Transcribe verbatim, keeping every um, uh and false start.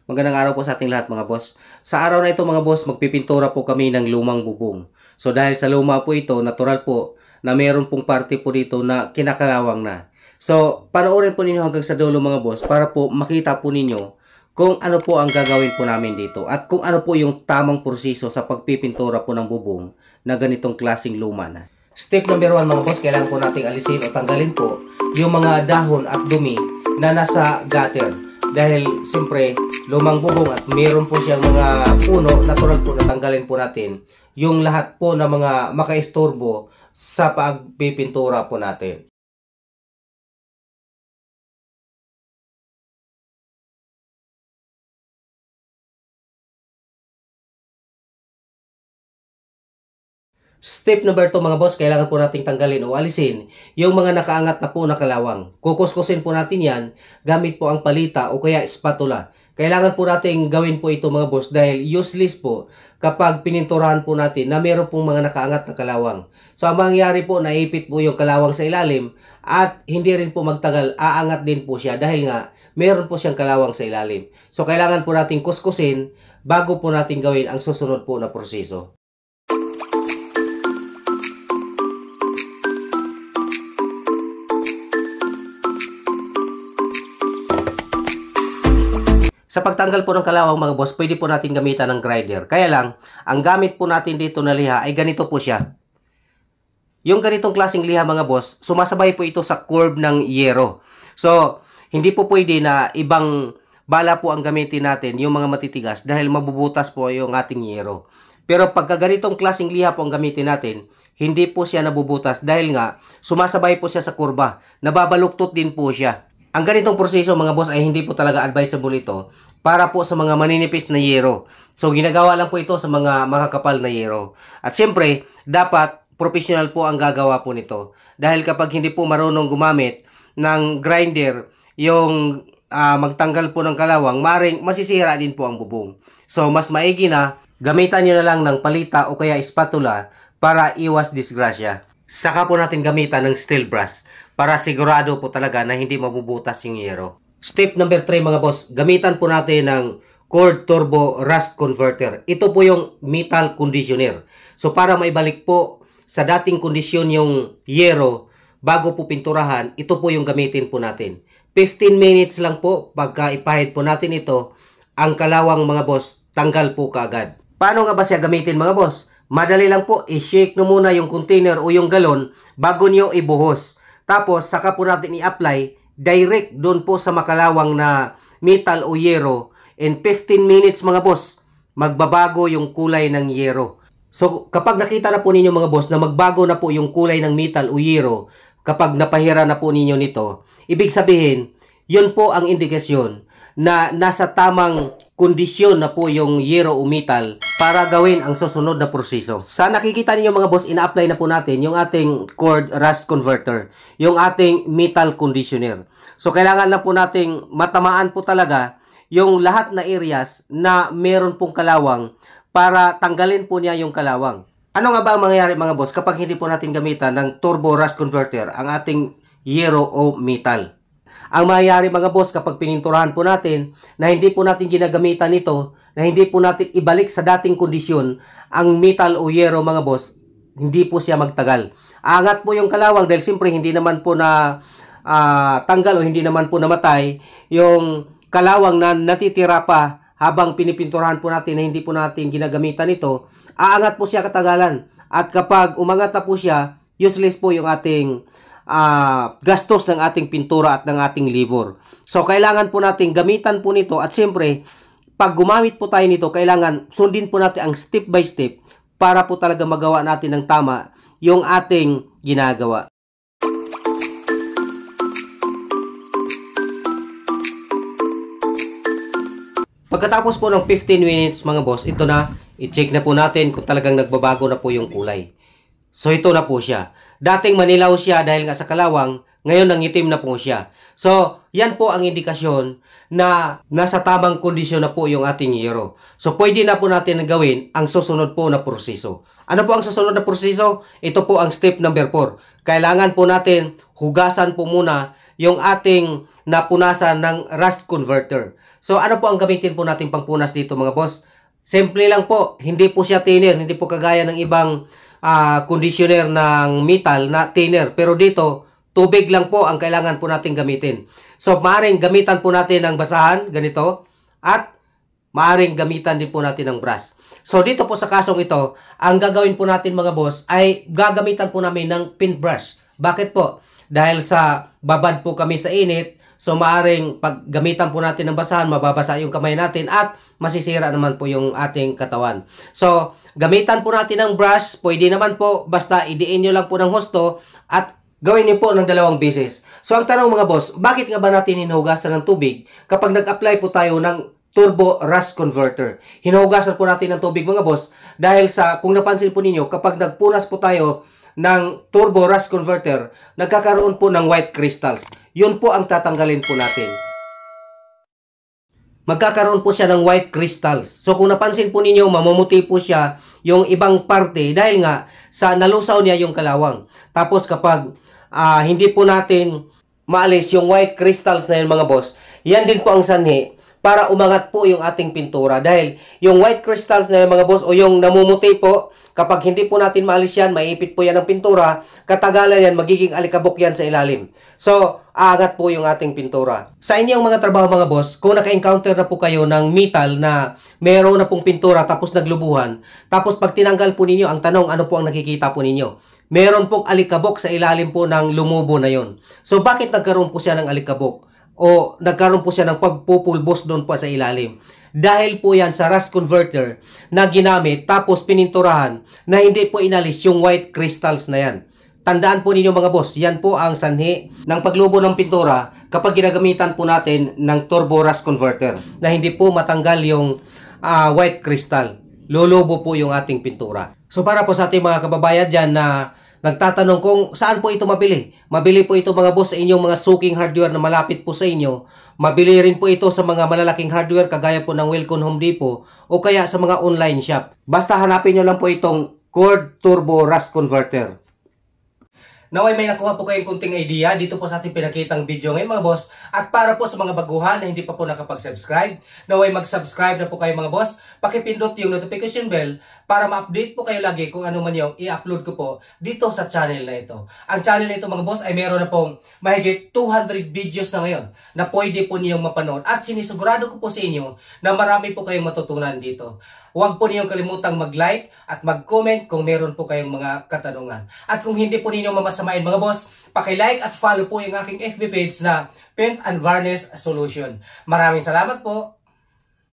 Magandang araw po sa ating lahat mga boss. Sa araw na ito mga boss, magpipintura po kami ng lumang bubong. So dahil sa luma po ito, natural po na mayroon pong parte po dito na kinakalawang na. So panoorin po ninyo hanggang sa dulo mga boss para po makita po ninyo kung ano po ang gagawin po namin dito at kung ano po yung tamang proseso sa pagpipintura po ng bubong na ganitong klaseng luma na. Step number one mga boss, kailangan po nating alisin o tanggalin po yung mga dahon at dumi na nasa gutter. Dahil siyempre lumang bubong at mayroon po siyang mga puno, natural po na tanggalin po natin yung lahat po na mga makaistorbo sa pagpipintura po natin. Step number two mga boss, kailangan po nating tanggalin o alisin yung mga nakaangat na po na kalawang. Kukuskusin po natin yan gamit po ang palita o kaya spatula. Kailangan po nating gawin po ito mga boss dahil useless po kapag pininturahan po natin na meron pong mga nakaangat na kalawang. So ang mangyayari po, naipit po yung kalawang sa ilalim at hindi rin po magtagal, aangat din po siya dahil nga meron po siyang kalawang sa ilalim. So kailangan po nating kuskusin bago po natin gawin ang susunod po na proseso. Sa pagtanggal po ng kalawang mga boss, pwede po natin gamitan ng grinder. Kaya lang, ang gamit po natin dito na liha ay ganito po siya. Yung ganitong klaseng liha mga boss, sumasabay po ito sa curve ng yero. So, hindi po pwede na ibang bala po ang gamitin natin, yung mga matitigas, dahil mabubutas po yung ating yero. Pero pagka ganitong klaseng liha po ang gamitin natin, hindi po siya nabubutas dahil nga sumasabay po siya sa kurba. Nababaluktot din po siya. Ang ganitong proseso mga boss ay hindi po talaga advisable ito para po sa mga maninipis na yero. So ginagawa lang po ito sa mga makakapal na yero. At siyempre, dapat professional po ang gagawa po nito. Dahil kapag hindi po marunong gumamit ng grinder, yung uh, magtanggal po ng kalawang, maring masisira din po ang bubong. So mas maigi na gamitan nyo na lang ng palita o kaya spatula para iwas disgrasya. Saka po natin gamitan ng steel brush para sigurado po talaga na hindi mabubutas yung yero. Step number three mga boss, gamitan po natin ng Cord Turbo Rust Converter. Ito po yung metal conditioner. So para maibalik po sa dating kondisyon yung yero bago po pinturahan, ito po yung gamitin po natin. fifteen minutes lang po pagka ipahid po natin ito, ang kalawang mga boss, tanggal po kaagad. Paano nga ba siya gamitin mga boss? Madali lang po, i-shake nyo muna yung container o yung galon bago nyo ibuhos. Tapos, saka po natin i-apply direct doon po sa makalawang na metal o yero. In fifteen minutes mga boss, magbabago yung kulay ng yero. So, kapag nakita na po ninyo mga boss na magbago na po yung kulay ng metal o yero, kapag napahira na po ninyo nito, ibig sabihin, yun po ang indikasyon na nasa tamang kondisyon na po yung yero o metal para gawin ang susunod na proseso. Sa nakikita niyo mga boss, ina-apply na po natin yung ating cord rust converter, yung ating metal conditioner. So kailangan lang po nating matamaan po talaga yung lahat na areas na meron pong kalawang para tanggalin po niya yung kalawang. Ano nga ba ang mangyayari mga boss kapag hindi po natin gamitan ng turbo rust converter ang ating yero o metal? Ang mangyayari mga boss kapag pininturahan po natin na hindi po natin ginagamitan ito, na hindi po natin ibalik sa dating kondisyon ang metal o yero mga boss, hindi po siya magtagal. Angat po yung kalawang dahil siyempre hindi naman po na uh, tanggal o hindi naman po namatay yung kalawang na natitira pa habang pinipinturahan po natin na hindi po natin ginagamitan ito, aangat po siya katagalan. At kapag umangat na po siya, useless po yung ating Uh, gastos ng ating pintura at ng ating labor. So, kailangan po natin gamitan po nito at siyempre, pag gumamit po tayo nito, kailangan sundin po natin ang step by step para po talaga magawa natin ng tama yung ating ginagawa. Pagkatapos po ng fifteen minutes mga boss, ito na, i-check na po natin kung talagang nagbabago na po yung kulay. So ito na po siya. Dating manilaw siya dahil nga sa kalawang, ngayon nangitim na po siya. So yan po ang indikasyon na nasa tamang kondisyon na po yung ating yero. So pwede na po natin gawin ang susunod po na proseso. Ano po ang susunod na proseso? Ito po ang step number four. Kailangan po natin hugasan po muna yung ating napunasan ng rust converter. So ano po ang gamitin po natin pangpunas dito mga boss? Simple lang po, hindi po siya thinner, hindi po kagaya ng ibang uh, conditioner ng metal na thinner. Pero dito, tubig lang po ang kailangan po natin gamitin. So maaaring gamitan po natin ng basahan, ganito, at maaaring gamitan din po natin ng brush. So dito po sa kasong ito, ang gagawin po natin mga boss ay gagamitan po namin ng paintbrush. Bakit po? Dahil sa babad po kami sa init, so maaaring pag gamitan po natin ng basahan, mababasa yung kamay natin at masisira naman po yung ating katawan. So, gamitan po natin ng brush, pwede naman po, basta idiin nyo lang po ng husto at gawin nyo po ng dalawang beses. So, ang tanong mga boss, bakit nga ba natin hinuhugasan ng tubig kapag nag-apply po tayo ng Turbo Rust Converter? Hinuhugasan po natin ng tubig mga boss dahil sa, kung napansin po ninyo, kapag nagpunas po tayo ng Turbo Rust Converter, nagkakaroon po ng white crystals. Yun po ang tatanggalin po natin. Magkakaroon po siya ng white crystals. So kung napansin po ninyo, mamumuti po siya yung ibang parte dahil nga sa nalusaw niya yung kalawang. Tapos kapag uh, hindi po natin maalis yung white crystals na yun mga boss, yan din po ang sanhi para umangat po yung ating pintura. Dahil yung white crystals na yun mga boss o yung namumuti po, kapag hindi po natin maalis yan, maiipit po yan ng pintura, katagalan yan, magiging alikabok yan sa ilalim. So, aangat po yung ating pintura. Sa inyong mga trabaho mga boss, kung naka-encounter na po kayo ng metal na meron na pong pintura tapos naglubuhan, tapos pag tinanggal po ninyo, ang tanong, ano po ang nakikita po ninyo? Meron pong alikabok sa ilalim po ng lumubo na yon. So, bakit nagkaroon po siya ng alikabok? O nagkaroon po siya ng pagpupulbos doon po sa ilalim? Dahil po yan sa rust converter na ginamit tapos pininturahan na hindi po inalis yung white crystals na yan. Tandaan po ninyo mga boss, yan po ang sanhi ng paglubo ng pintura kapag ginagamitan po natin ng Turbo Rust Converter na hindi po matanggal yung uh, white crystal. Lulubo po yung ating pintura. So para po sa ating mga kababayan dyan na nagtatanong kung saan po ito mabili. Mabili po ito mga boss sa inyong mga suking hardware na malapit po sa inyo. Mabili rin po ito sa mga malalaking hardware kagaya po ng Wilcon Home Depot o kaya sa mga online shop. Basta hanapin nyo lang po itong Cord Turbo Rust Converter. Naway may nakuha po kayong kunting idea dito po sa ating pinakitang video ngayon mga boss. At para po sa mga baguhan na hindi pa po nakapag-subscribe, naway mag-subscribe na po kayo mga boss. Pakipindot yung notification bell para ma-update po kayo lagi kung ano man yung i-upload ko po dito sa channel na ito. Ang channel na ito mga boss ay meron na pong mahigit two hundred videos na ngayon na pwede po niyong mapanood. At sinisigurado ko po sa inyo na marami po kayong matutunan dito. Huwag po ninyong kalimutang mag-like at mag-comment kung meron po kayong mga katanungan. At kung hindi po ninyo mamasamain mga boss, paki-like at follow po yung aking F B page na Paint and Varnish Solution. Maraming salamat po!